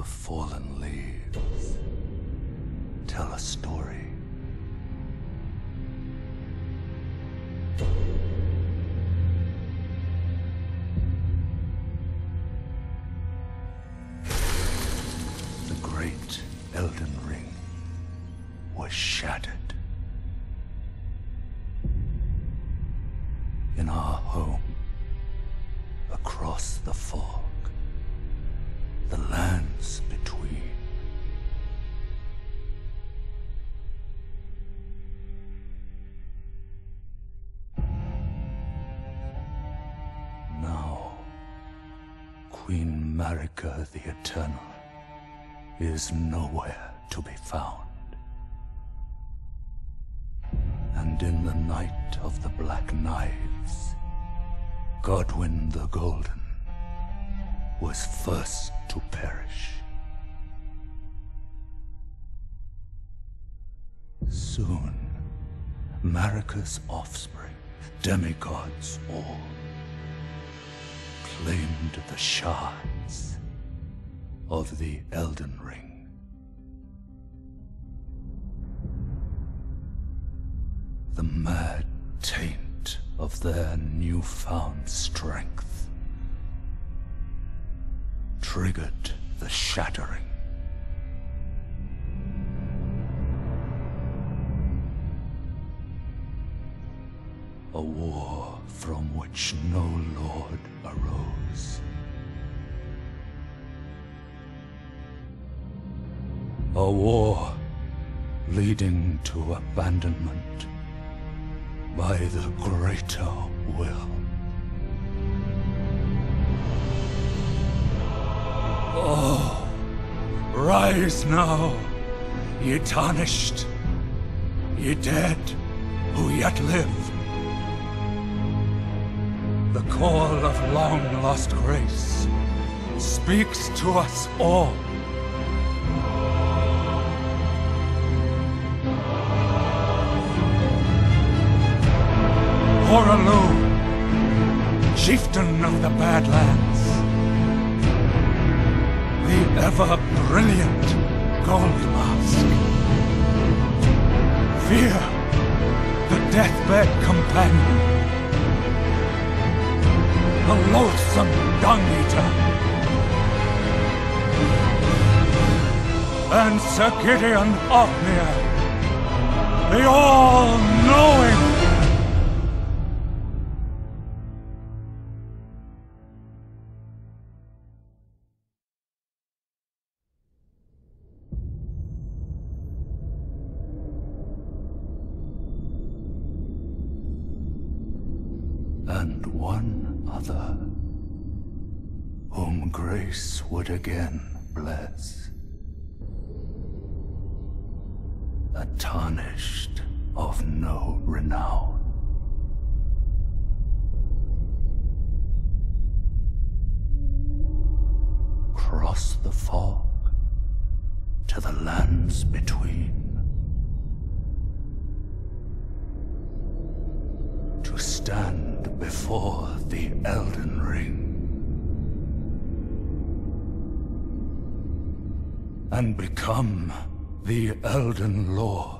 The fallen leaves tell a story. The great Elden Ring was shattered. In our home, across the fog, the lands between. Now, Queen Marika the Eternal is nowhere to be found. And in the night of the Black Knives, Godwyn the Golden was first to perish. Soon, Marika's offspring, demigods all, claimed the shards of the Elden Ring. The mad taint of their newfound strength triggered the shattering. A war from which no lord arose. A war leading to abandonment by the greater will. Oh, rise now, ye tarnished, ye dead who yet live. The call of long-lost grace speaks to us all. Hoarah, chieftain of the Badlands, the ever-brilliant Gold Mask. Fear, the deathbed companion, the loathsome Dung-Eater, and Sir Gideon Ofnir, the all-knowing. And one other, whom grace would again bless. A tarnished of no renown. Cross the fog to the lands between. To stand before the Elden Ring and become the Elden Lord.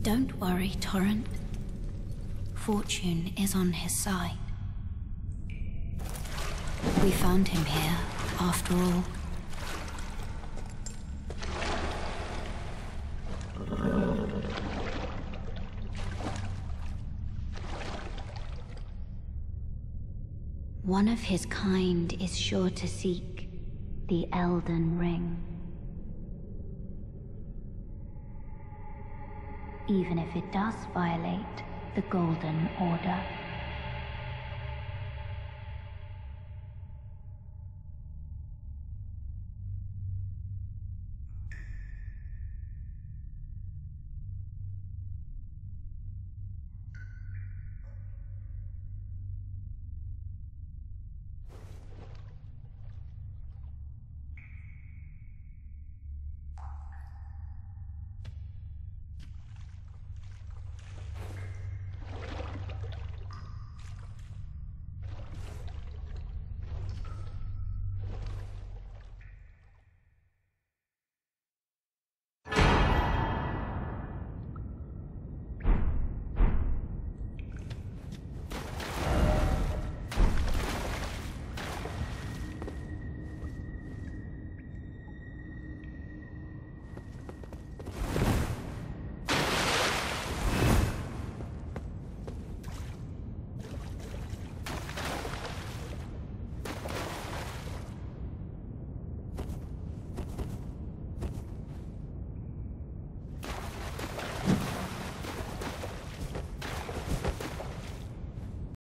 Don't worry, Torrent. Fortune is on his side. We found him here, after all. One of his kind is sure to seek the Elden Ring. Even if it does violate the Golden Order.